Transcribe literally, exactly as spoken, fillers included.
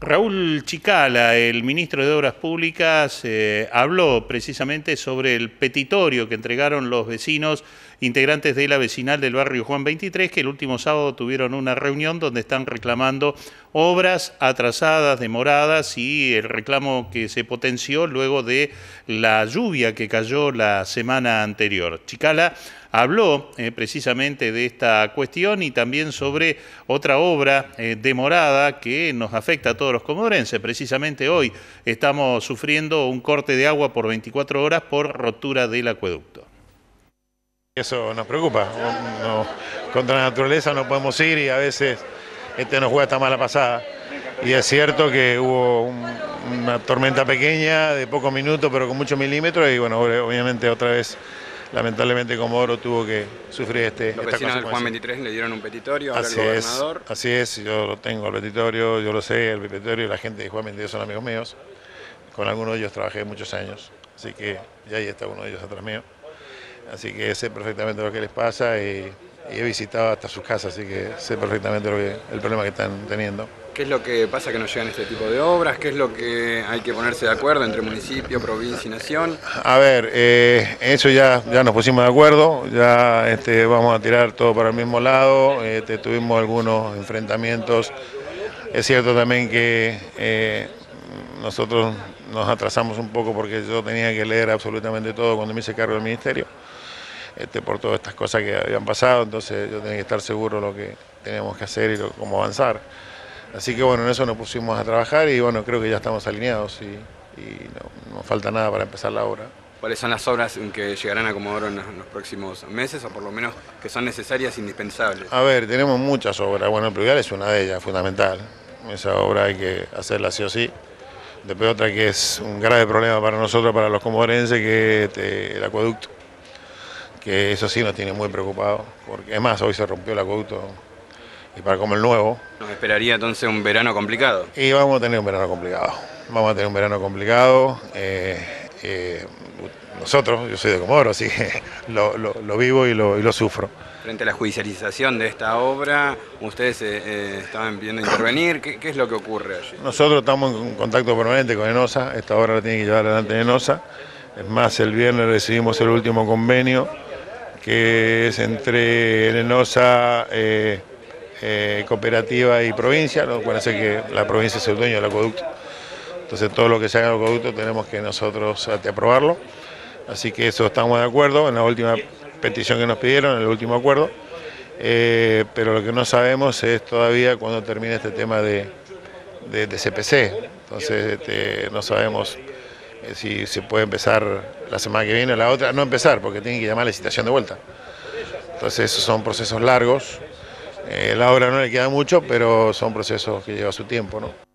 Raúl Chicala, el ministro de Obras Públicas, eh, habló precisamente sobre el petitorio que entregaron los vecinos integrantes de la vecinal del barrio Juan veintitrés, que el último sábado tuvieron una reunión donde están reclamando obras atrasadas, demoradas y el reclamo que se potenció luego de la lluvia que cayó la semana anterior. Chicala habló eh, precisamente de esta cuestión y también sobre otra obra eh, demorada que nos afecta a todos los comodorenses. Precisamente hoy estamos sufriendo un corte de agua por veinticuatro horas por rotura del acueducto. Eso nos preocupa, no, no, contra la naturaleza no podemos ir y a veces este nos juega esta mala pasada. Y es cierto que hubo un, una tormenta pequeña de pocos minutos pero con muchos milímetros y bueno, obviamente otra vez lamentablemente Comodoro tuvo que sufrir este Los vecinos del Juan veintitrés le dieron un petitorio al gobernador. Así es, yo lo tengo el petitorio, yo lo sé, el petitorio y la gente de Juan veintitrés son amigos míos. Con algunos de ellos trabajé muchos años, así que ya ahí está uno de ellos atrás mío. Así que sé perfectamente lo que les pasa y, y he visitado hasta sus casas, así que sé perfectamente lo que, el problema que están teniendo. ¿Qué es lo que pasa que no llegan este tipo de obras? ¿Qué es lo que hay que ponerse de acuerdo entre municipio, provincia y nación? A ver, eh, eso ya, ya nos pusimos de acuerdo, ya este, vamos a tirar todo para el mismo lado, este, tuvimos algunos enfrentamientos. Es cierto también que eh, nosotros nos atrasamos un poco porque yo tenía que leer absolutamente todo cuando me hice cargo del ministerio. Este, por todas estas cosas que habían pasado, entonces yo tenía que estar seguro de lo que teníamos que hacer y lo, cómo avanzar. Así que bueno, en eso nos pusimos a trabajar y bueno, creo que ya estamos alineados y, y no, no falta nada para empezar la obra. ¿Cuáles son las obras que llegarán a Comodoro en los próximos meses o por lo menos que son necesarias e indispensables? A ver, tenemos muchas obras, bueno, el pluvial es una de ellas, fundamental. Esa obra hay que hacerla sí o sí. Después otra que es un grave problema para nosotros, para los comodorenses, que es este, el acueducto. Que eso sí nos tiene muy preocupados, porque es más, hoy se rompió el acueducto y para como el nuevo. ¿Nos esperaría entonces un verano complicado? Y vamos a tener un verano complicado, vamos a tener un verano complicado. Eh, eh, nosotros, yo soy de Comodoro, así que lo, lo, lo vivo y lo, y lo sufro. Frente a la judicialización de esta obra, ustedes eh, eh, estaban pidiendo intervenir, ¿Qué, ¿qué es lo que ocurre allí? Nosotros estamos en contacto permanente con ENOSA, esta obra la tiene que llevar adelante ENOSA. Es más, el viernes recibimos el último convenio, que es entre ENOSA, eh, eh, cooperativa y provincia. ¿No? Acuérdense que la provincia es el dueño del acueducto, entonces todo lo que se haga en el acueducto tenemos que nosotros aprobarlo, así que eso estamos de acuerdo en la última petición que nos pidieron, en el último acuerdo, eh, pero lo que no sabemos es todavía cuándo termina este tema de, de, de C P C, entonces este, no sabemos eh, si se puede empezar la semana que viene o la otra, no empezar porque tienen que llamar a la licitación de vuelta, entonces esos son procesos largos, eh, la obra no le queda mucho, pero son procesos que llevan su tiempo, ¿no?